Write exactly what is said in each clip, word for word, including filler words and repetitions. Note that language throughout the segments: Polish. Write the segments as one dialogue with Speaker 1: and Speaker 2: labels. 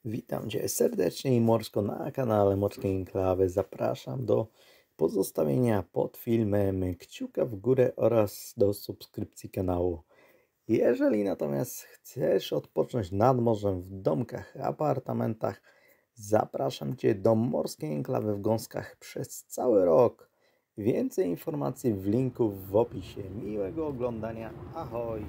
Speaker 1: Witam Cię serdecznie i morsko na kanale Morskiej Enklawy. Zapraszam do pozostawienia pod filmem kciuka w górę oraz do subskrypcji kanału. Jeżeli natomiast chcesz odpocząć nad morzem w domkach, apartamentach, zapraszam Cię do Morskiej Enklawy w Gąskach przez cały rok. Więcej informacji w linku w opisie. Miłego oglądania. Ahoj!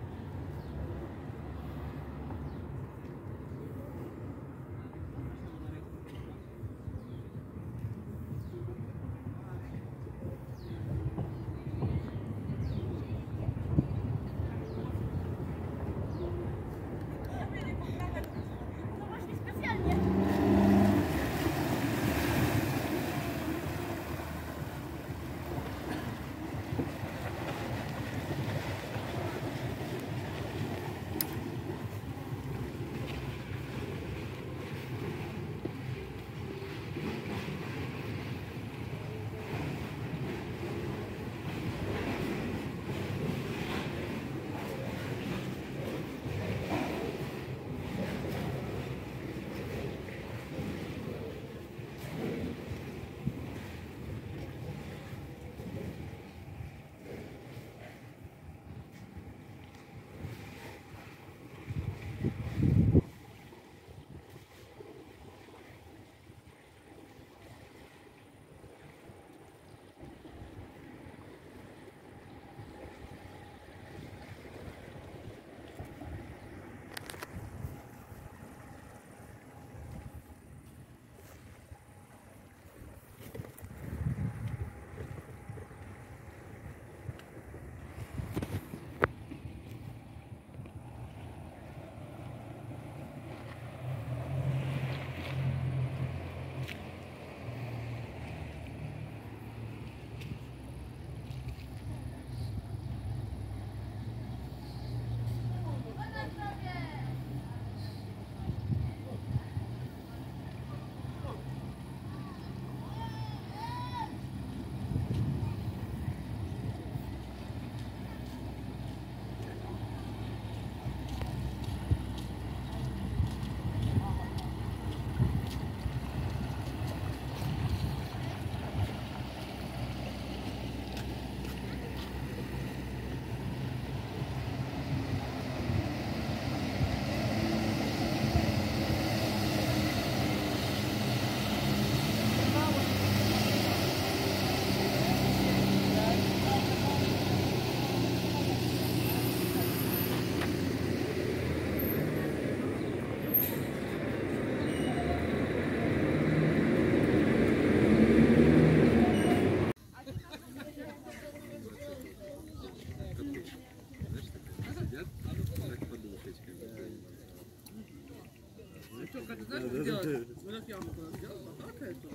Speaker 2: Что, как знаешь, делать? Мы так яму куда сделали, вот так это.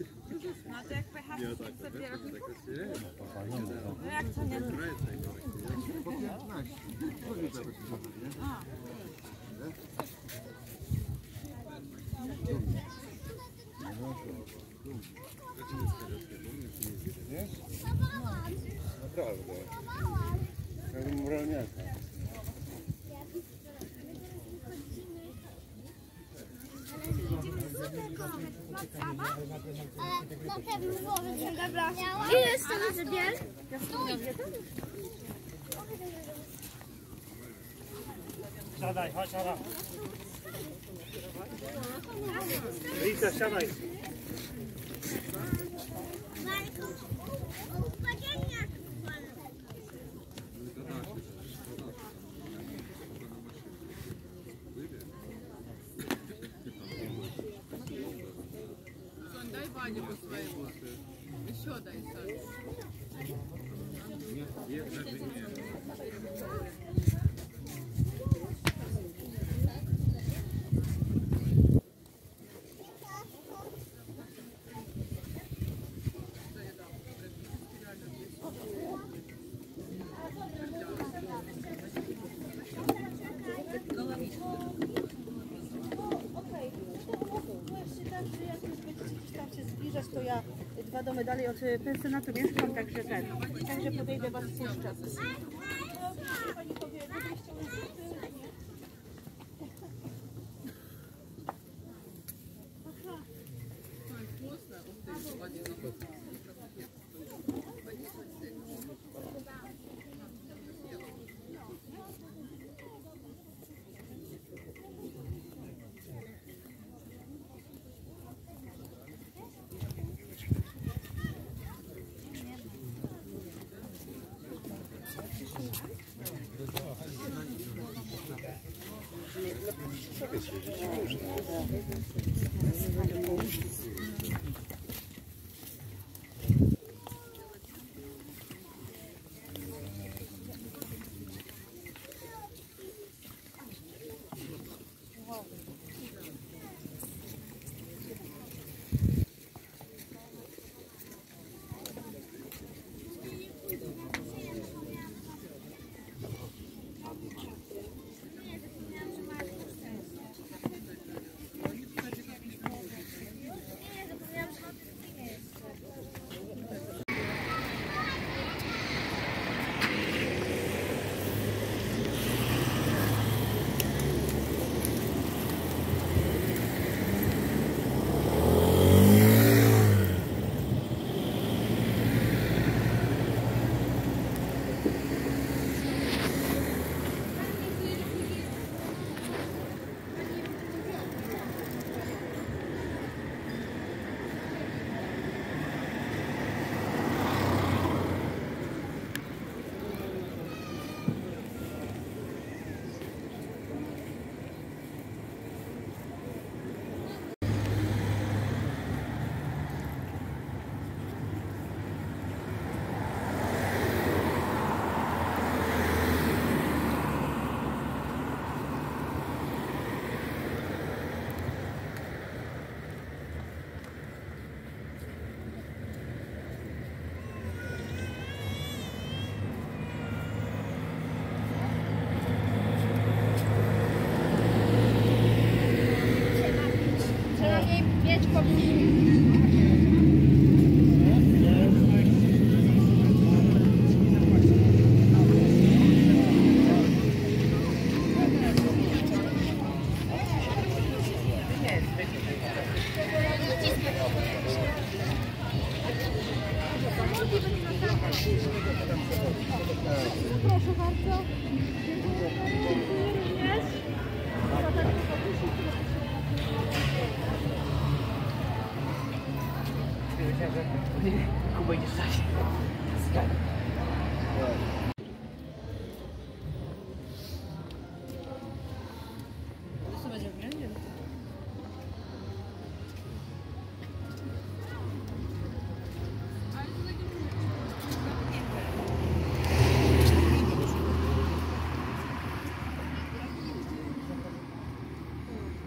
Speaker 3: No to jak pojechać do zabierowników? No jak to nie?
Speaker 4: Naprawdę. Jak muralniaka.
Speaker 5: Ile jest to zabier?
Speaker 6: Siadaj, chodź, siadaj. Rita, siadaj.
Speaker 2: Дай Ване по своему. Еще дай, Сань.
Speaker 7: To ja dwa domy dalej od pensjonatu mieszkam, także ten, także podejdę was puszczę. Pani powie,
Speaker 4: jest siedzieć można.
Speaker 5: Proszę bardzo. Dziękuję również.
Speaker 2: Kuba idzie stać.
Speaker 3: Co będzie w nie?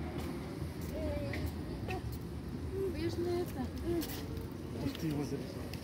Speaker 5: Wiesz, nie, tak.
Speaker 6: Ty его записал.